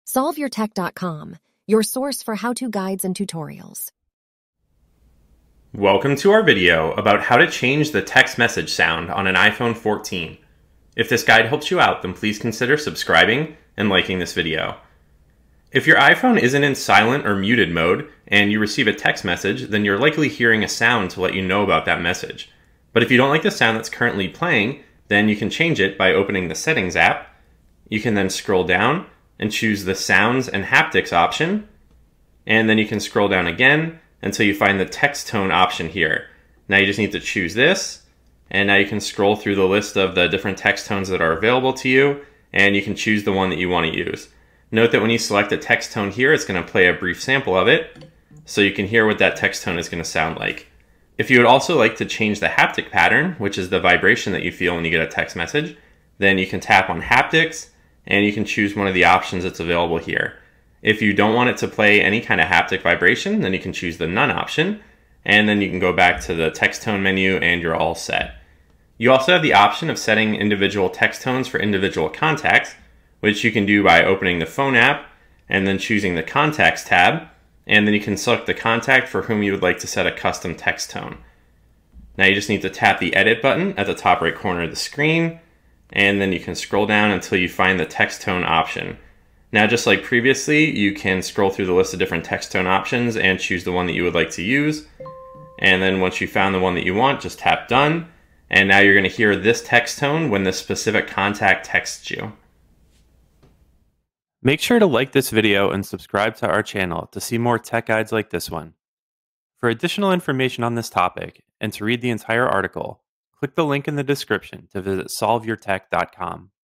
SolveYourTech.com, your source for how-to guides and tutorials. Welcome to our video about how to change the text message sound on an iPhone 14. If this guide helps you out, then please consider subscribing and liking this video. If your iPhone isn't in silent or muted mode and you receive a text message, then you're likely hearing a sound to let you know about that message. But if you don't like the sound that's currently playing, then you can change it by opening the Settings app. You can then scroll down and choose the Sounds and Haptics option, and then you can scroll down again until you find the text tone option here. Now you just need to choose this, and now you can scroll through the list of the different text tones that are available to you, and you can choose the one that you want to use. Note that when you select a text tone here, it's going to play a brief sample of it, so you can hear what that text tone is going to sound like. If you would also like to change the haptic pattern, which is the vibration that you feel when you get a text message, then you can tap on Haptics, and you can choose one of the options that's available here. If you don't want it to play any kind of haptic vibration, then you can choose the None option, and then you can go back to the text tone menu and you're all set. You also have the option of setting individual text tones for individual contacts, which you can do by opening the Phone app and then choosing the Contacts tab, and then you can select the contact for whom you would like to set a custom text tone. Now you just need to tap the Edit button at the top right corner of the screen, and then you can scroll down until you find the text tone option. Now, just like previously, you can scroll through the list of different text tone options and choose the one that you would like to use. And then once you found the one that you want, just tap Done. And now you're going to hear this text tone when the specific contact texts you. Make sure to like this video and subscribe to our channel to see more tech guides like this one. For additional information on this topic and to read the entire article, click the link in the description to visit solveyourtech.com.